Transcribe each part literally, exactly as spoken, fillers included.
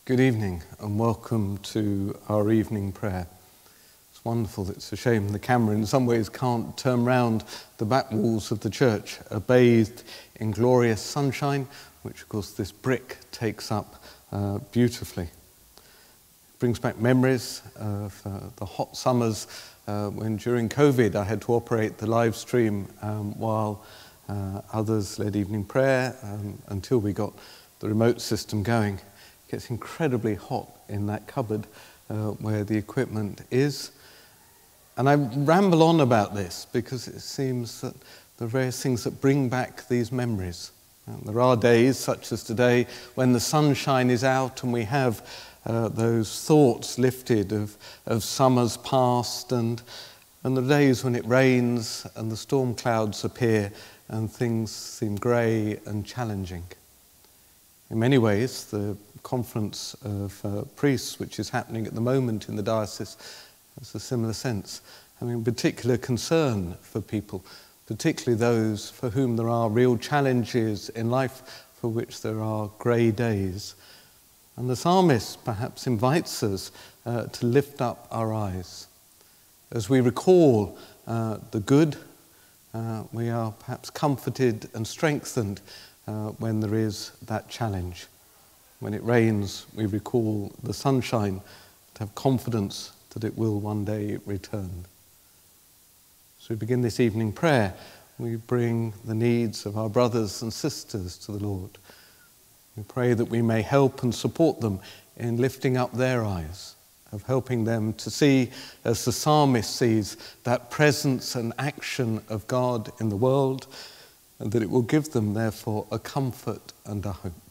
Good evening and welcome to our evening prayer. It's wonderful. It's a shame the camera in some ways can't turn round. The back walls of the church are bathed in glorious sunshine, which of course this brick takes up uh, beautifully. It brings back memories of uh, the hot summers uh, when during COVID I had to operate the live stream um, while uh, others led evening prayer um, until we got the remote system going. It gets incredibly hot in that cupboard uh, where the equipment is. And I ramble on about this because it seems that there are various things that bring back these memories. And there are days, such as today, when the sunshine is out and we have uh, those thoughts lifted of, of summers past, and, and the days when it rains and the storm clouds appear and things seem grey and challenging. In many ways, the conference of uh, priests, which is happening at the moment in the diocese, has a similar sense. Having particular concern for people, particularly those for whom there are real challenges in life, for which there are grey days. And the psalmist perhaps invites us uh, to lift up our eyes. As we recall uh, the good, uh, we are perhaps comforted and strengthened Uh, when there is that challenge. When it rains, we recall the sunshine to have confidence that it will one day return. So we begin this evening prayer. We bring the needs of our brothers and sisters to the Lord. We pray that we may help and support them in lifting up their eyes, of helping them to see, as the psalmist sees, that presence and action of God in the world, and that it will give them, therefore, a comfort and a hope.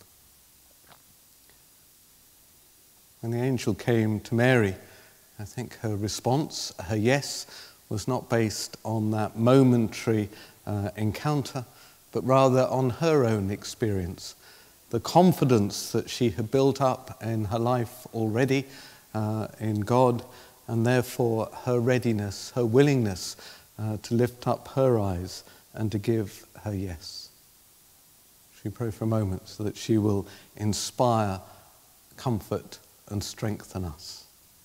When the angel came to Mary, I think her response, her yes, was not based on that momentary uh, encounter, but rather on her own experience, the confidence that she had built up in her life already uh, in God, and therefore her readiness, her willingness uh, to lift up her eyes and to give her yes. Should we pray for a moment so that she will inspire, comfort and strengthen us?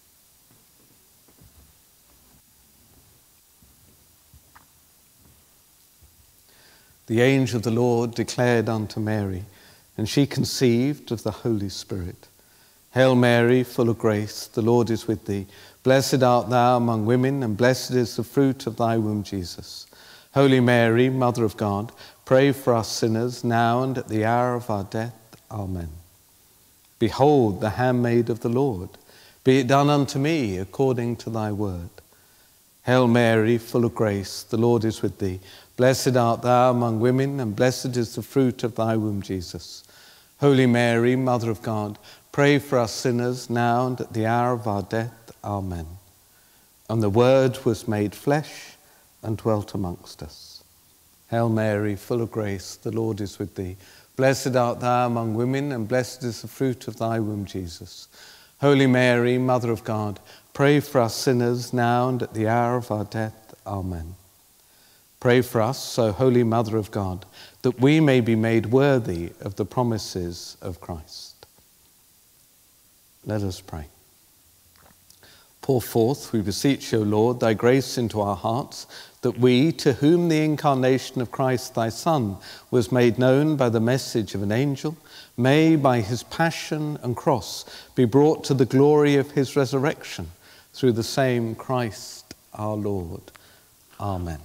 The angel of the Lord declared unto Mary, and she conceived of the Holy Spirit. Hail Mary, full of grace, the Lord is with thee. Blessed art thou among women, and blessed is the fruit of thy womb, Jesus. Holy Mary, Mother of God, pray for us sinners, now and at the hour of our death. Amen. Behold the handmaid of the Lord. Be it done unto me according to thy word. Hail Mary, full of grace, the Lord is with thee. Blessed art thou among women, and blessed is the fruit of thy womb, Jesus. Holy Mary, Mother of God, pray for us sinners, now and at the hour of our death. Amen. And the Word was made flesh and dwelt amongst us. Hail Mary, full of grace, the Lord is with thee. Blessed art thou among women, and blessed is the fruit of thy womb, Jesus. Holy Mary, Mother of God, pray for us sinners, now and at the hour of our death. Amen. Pray for us, O Holy Mother of God, that we may be made worthy of the promises of Christ. Let us pray. Pour forth, we beseech, O Lord, thy grace into our hearts, that we, to whom the incarnation of Christ thy Son was made known by the message of an angel, may, by his passion and cross, be brought to the glory of his resurrection, through the same Christ our Lord. Amen.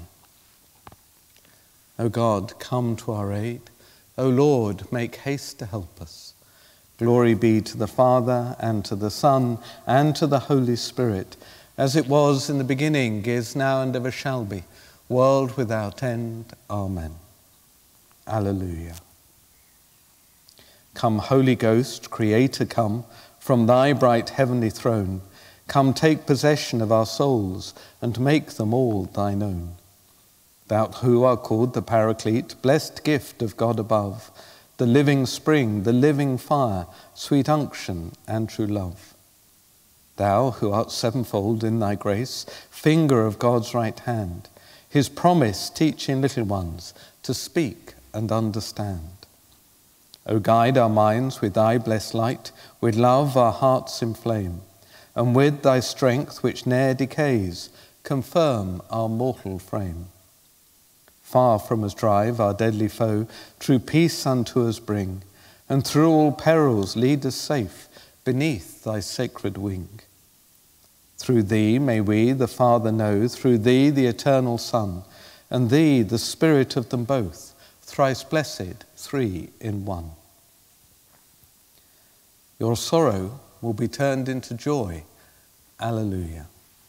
O God, come to our aid. O Lord, make haste to help us. Glory be to the Father, and to the Son, and to the Holy Spirit, as it was in the beginning, is now, and ever shall be, world without end. Amen. Alleluia. Come, Holy Ghost, Creator, come, from thy bright heavenly throne. Come, take possession of our souls, and make them all thine own. Thou who art called the Paraclete, blessed gift of God above, the living spring, the living fire, sweet unction and true love. Thou who art sevenfold in thy grace, finger of God's right hand, his promise teaching little ones to speak and understand. O guide our minds with thy blessed light, with love our hearts inflame, and with thy strength which ne'er decays, confirm our mortal frame. Far from us drive our deadly foe, true peace unto us bring, and through all perils lead us safe beneath thy sacred wing. Through thee may we the Father know, through thee the eternal Son, and thee the Spirit of them both, thrice blessed, three in one. Your sorrow will be turned into joy. Alleluia.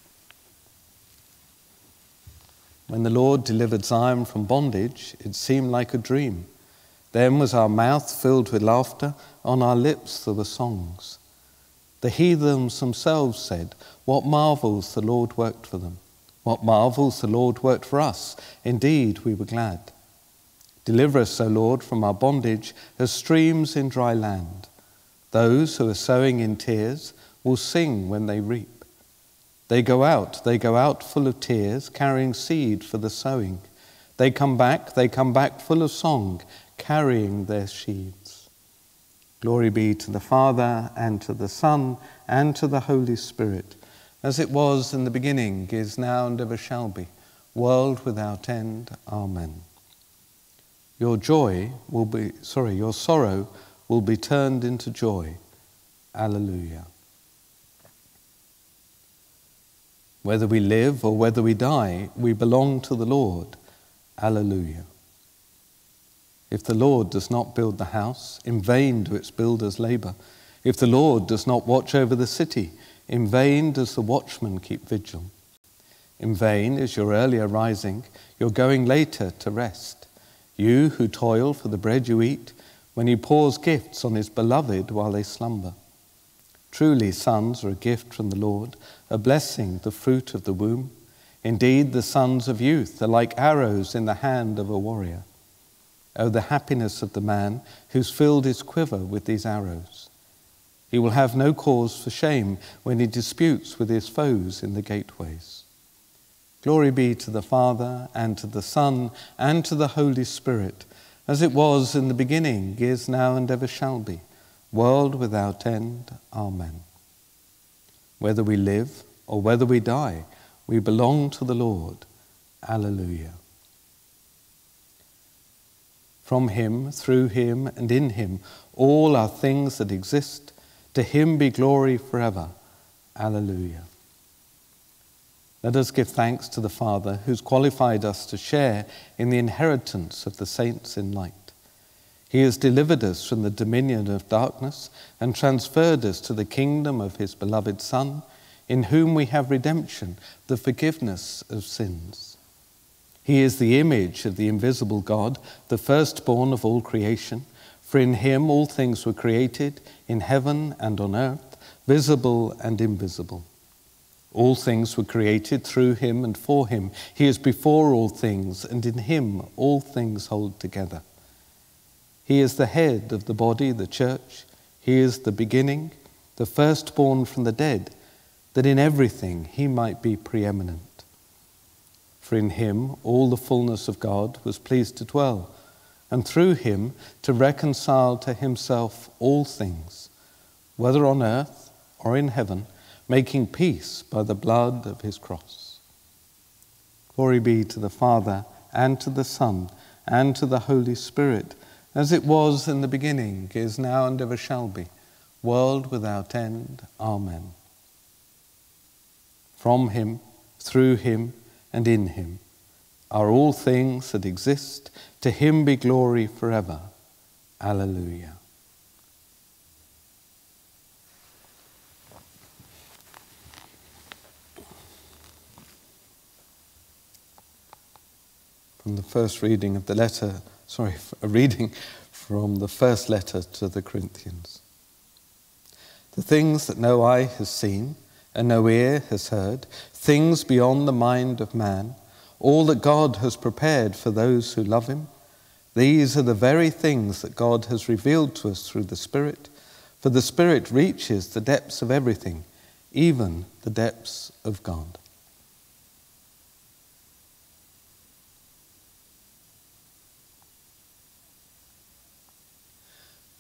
When the Lord delivered Zion from bondage, it seemed like a dream. Then was our mouth filled with laughter, on our lips there were songs. The heathens themselves said, what marvels the Lord worked for them. What marvels the Lord worked for us. Indeed, we were glad. Deliver us, O Lord, from our bondage as streams in dry land. Those who are sowing in tears will sing when they reap. They go out, they go out full of tears, carrying seed for the sowing. They come back, they come back full of song, carrying their sheaves. Glory be to the Father, and to the Son, and to the Holy Spirit, as it was in the beginning, is now, and ever shall be, world without end. Amen. Your joy will be, sorry, your sorrow will be turned into joy. Alleluia. Whether we live or whether we die, we belong to the Lord. Alleluia. If the Lord does not build the house, in vain do its builders labor. If the Lord does not watch over the city, in vain does the watchman keep vigil. In vain is your earlier rising, your going later to rest. You who toil for the bread you eat, when he pours gifts on his beloved while they slumber. Truly sons are a gift from the Lord, a blessing, the fruit of the womb. Indeed, the sons of youth are like arrows in the hand of a warrior. Oh, the happiness of the man who's filled his quiver with these arrows. He will have no cause for shame when he disputes with his foes in the gateways. Glory be to the Father, and to the Son, and to the Holy Spirit, as it was in the beginning, is now, and ever shall be, world without end. Amen. Whether we live or whether we die, we belong to the Lord. Alleluia. From him, through him, and in him, all are things that exist. To him be glory forever. Alleluia. Let us give thanks to the Father, who's qualified us to share in the inheritance of the saints in light. He has delivered us from the dominion of darkness and transferred us to the kingdom of his beloved Son, in whom we have redemption, the forgiveness of sins. He is the image of the invisible God, the firstborn of all creation. For in him all things were created, in heaven and on earth, visible and invisible. All things were created through him and for him. He is before all things, and in him all things hold together. He is the head of the body, the church. He is the beginning, the firstborn from the dead, that in everything he might be preeminent. For in him all the fullness of God was pleased to dwell, and through him to reconcile to himself all things, whether on earth or in heaven, making peace by the blood of his cross. Glory be to the Father, and to the Son, and to the Holy Spirit, as it was in the beginning, is now, and ever shall be, world without end. Amen. From him, through him, and in him are all things that exist. To him be glory forever. Alleluia. From the first reading of the letter, sorry, a reading from the first letter to the Corinthians. The things that no eye has seen and no ear has heard, things beyond the mind of man, all that God has prepared for those who love him, these are the very things that God has revealed to us through the Spirit, for the Spirit reaches the depths of everything, even the depths of God.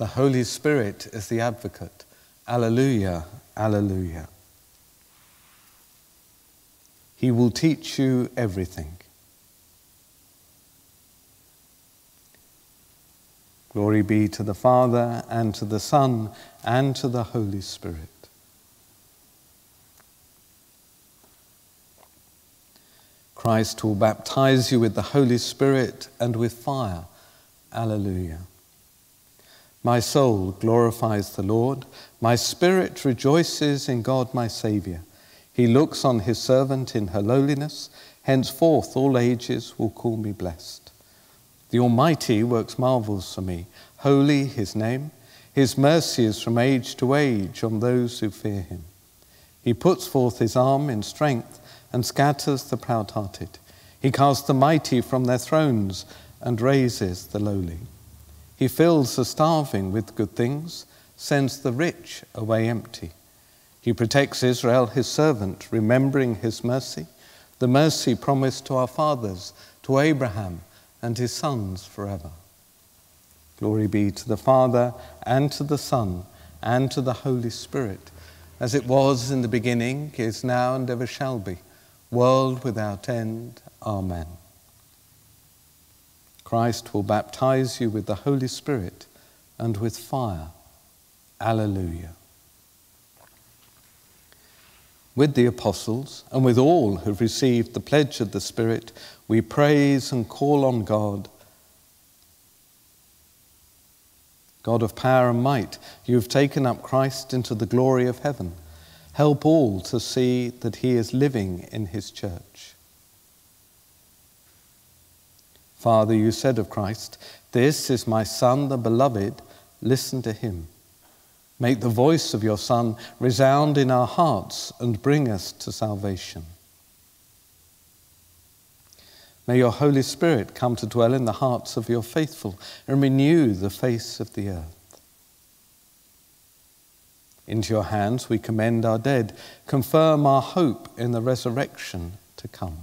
The Holy Spirit is the advocate. Alleluia, alleluia. He will teach you everything. Glory be to the Father, and to the Son, and to the Holy Spirit. Christ will baptize you with the Holy Spirit and with fire. Alleluia. My soul glorifies the Lord. My spirit rejoices in God my Saviour. He looks on his servant in her lowliness. Henceforth all ages will call me blessed. The Almighty works marvels for me. Holy his name. His mercy is from age to age on those who fear him. He puts forth his arm in strength and scatters the proud-hearted. He casts the mighty from their thrones and raises the lowly. He fills the starving with good things, sends the rich away empty. He protects Israel, his servant, remembering his mercy, the mercy promised to our fathers, to Abraham and his sons forever. Glory be to the Father, and to the Son, and to the Holy Spirit, as it was in the beginning, is now, and ever shall be, world without end. Amen. Christ will baptize you with the Holy Spirit and with fire. Alleluia. With the apostles and with all who have received the pledge of the Spirit, we praise and call on God. God of power and might, you have taken up Christ into the glory of heaven. Help all to see that he is living in his church. Father, you said of Christ, "This is my Son, the beloved, listen to him." Make the voice of your Son resound in our hearts and bring us to salvation. May your Holy Spirit come to dwell in the hearts of your faithful and renew the face of the earth. Into your hands we commend our dead. Confirm our hope in the resurrection to come.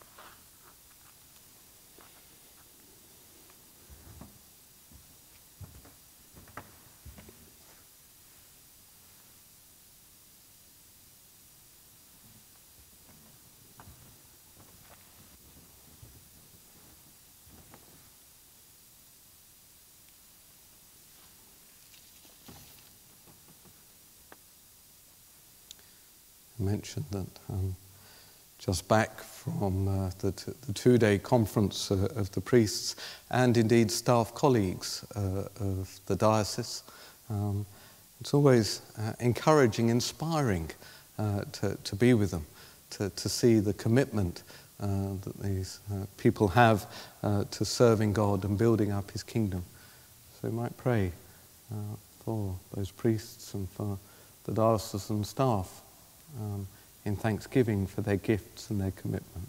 Mentioned that um, just back from uh, the, t- the two-day conference uh, of the priests and indeed staff colleagues uh, of the diocese. Um, it's always uh, encouraging, inspiring uh, to, to be with them, to, to see the commitment uh, that these uh, people have uh, to serving God and building up his kingdom. So we might pray uh, for those priests and for the diocesan staff Um, in thanksgiving for their gifts and their commitment.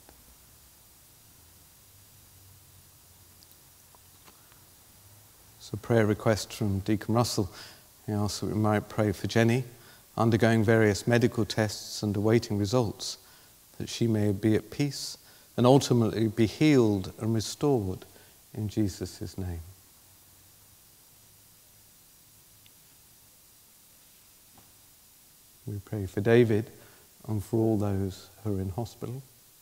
It's a prayer request from Deacon Russell. He asks that we might pray for Jenny, undergoing various medical tests and awaiting results, that she may be at peace and ultimately be healed and restored in Jesus' name. We pray for David and for all those who are in hospital.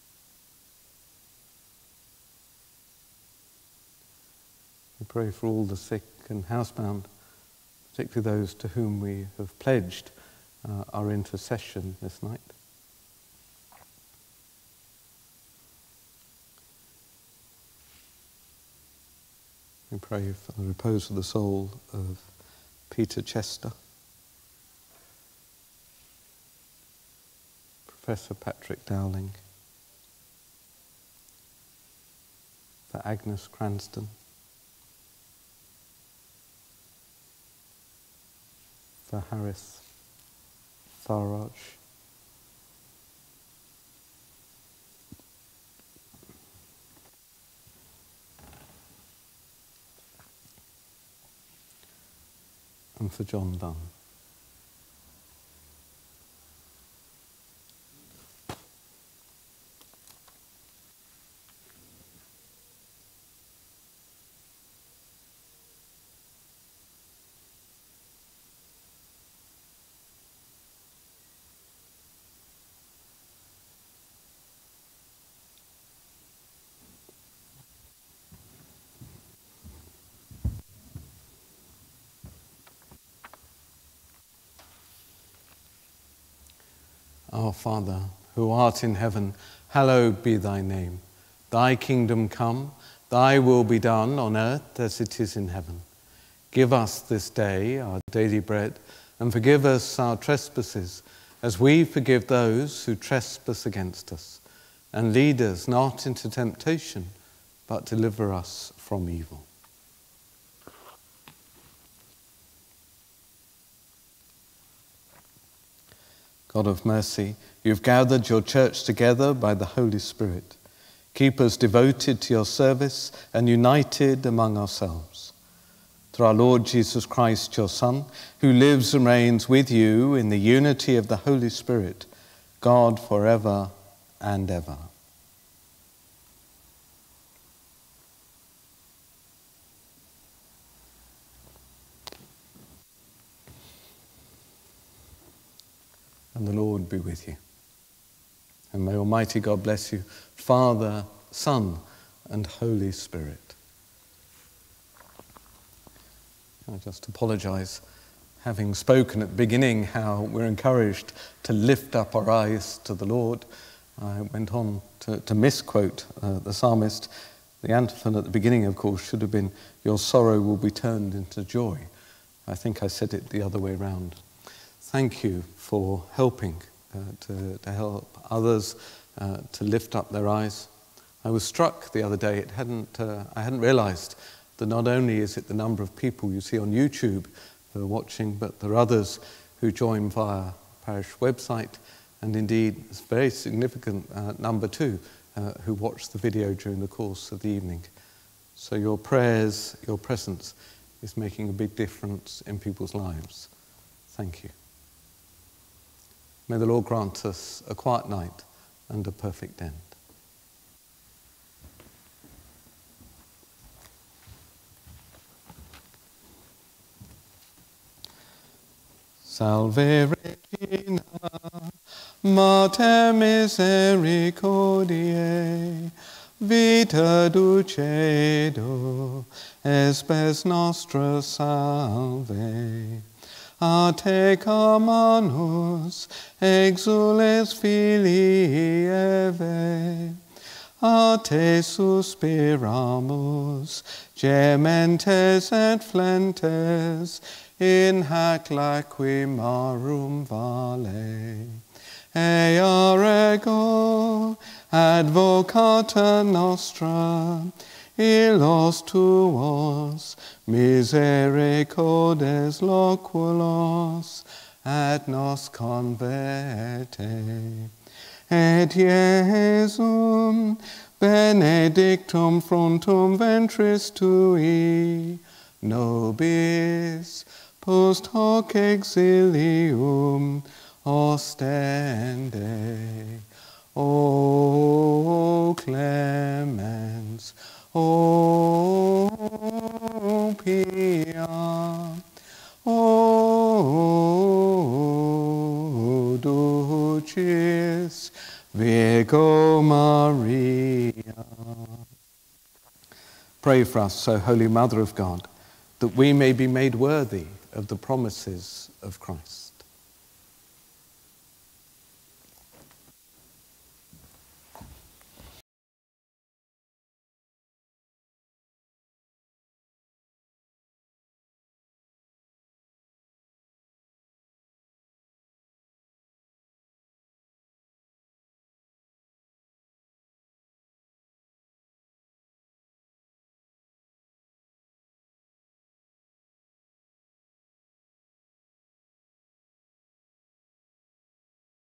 We pray for all the sick and housebound, particularly those to whom we have pledged uh, our intercession this night. We pray for the repose of the soul of Peter Chester, Professor Patrick Dowling, for Agnes Cranston, for Harris Faraj, and for John Dunn. Our Father, who art in heaven, hallowed be thy name. Thy kingdom come, thy will be done on earth as it is in heaven. Give us this day our daily bread, and forgive us our trespasses, as we forgive those who trespass against us. And lead us not into temptation, but deliver us from evil. God of mercy, you've gathered your church together by the Holy Spirit. Keep us devoted to your service and united among ourselves. Through our Lord Jesus Christ, your Son, who lives and reigns with you in the unity of the Holy Spirit, God forever and ever. And the Lord be with you. And may Almighty God bless you, Father, Son, and Holy Spirit. I just apologise, having spoken at the beginning how we're encouraged to lift up our eyes to the Lord. I went on to, to misquote uh, the psalmist. The antiphon at the beginning, of course, should have been, your sorrow will be turned into joy. I think I said it the other way round. Thank you for helping uh, to, to help others uh, to lift up their eyes. I was struck the other day, it hadn't, uh, I hadn't realised that not only is it the number of people you see on YouTube who are watching, but there are others who join via parish website, and indeed it's a very significant uh, number too uh, who watch the video during the course of the evening. So your prayers, your presence is making a big difference in people's lives. Thank you. May the Lord grant us a quiet night and a perfect end. Salve Regina, Mater misericordiae, vita dulcedo, espes nostra salve. A te clamamus, exules filii Eve, a te suspiramus, gementes et flentes, in hac lacrimarum vale. Ea rego, advocata nostra, illos tuos, misericordes loculos, et nos converte. Et Iesum, benedictum fructum ventris tui, nobis, post hoc exilium ostende. O clemens, O pia, O dulcis Virgo Maria. Pray for us, O Holy Mother of God, that we may be made worthy of the promises of Christ.